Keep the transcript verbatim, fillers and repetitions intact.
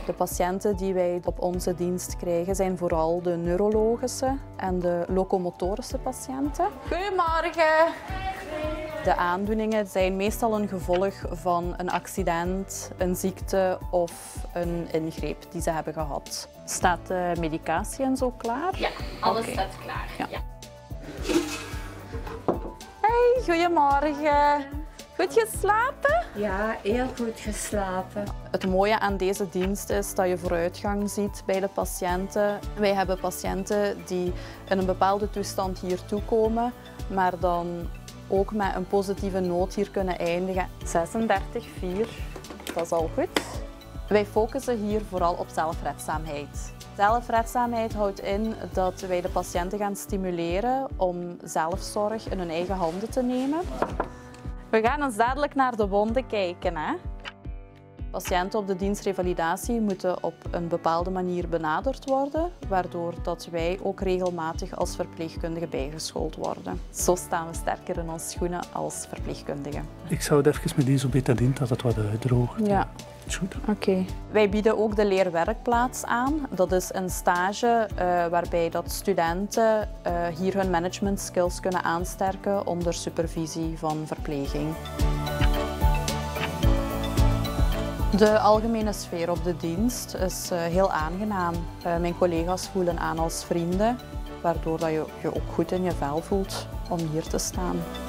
De patiënten die wij op onze dienst krijgen zijn vooral de neurologische en de locomotorische patiënten. Goedemorgen. De aandoeningen zijn meestal een gevolg van een accident, een ziekte of een ingreep die ze hebben gehad. Staat de medicatie en zo klaar? Ja, alles Okay. staat klaar. Ja. Ja. Hey, goedemorgen. Goed geslapen? Ja, heel goed geslapen. Het mooie aan deze dienst is dat je vooruitgang ziet bij de patiënten. Wij hebben patiënten die in een bepaalde toestand hier toekomen, maar dan ook met een positieve noot hier kunnen eindigen. zesendertig komma vier, dat is al goed. Wij focussen hier vooral op zelfredzaamheid. Zelfredzaamheid houdt in dat wij de patiënten gaan stimuleren om zelfzorg in hun eigen handen te nemen. We gaan eens dadelijk naar de wonden kijken. Hè? Patiënten op de dienst revalidatie moeten op een bepaalde manier benaderd worden, waardoor dat wij ook regelmatig als verpleegkundigen bijgeschoold worden. Zo staan we sterker in onze schoenen als verpleegkundigen. Ik zou het even met isobetadine dat het wat uitdroogt. Ja. Is goed. Oké. Okay. Wij bieden ook de leerwerkplaats aan. Dat is een stage uh, waarbij dat studenten uh, hier hun management skills kunnen aansterken onder supervisie van verpleging. De algemene sfeer op de dienst is uh, heel aangenaam. Uh, mijn collega's voelen aan als vrienden, waardoor dat je je ook goed in je vel voelt om hier te staan.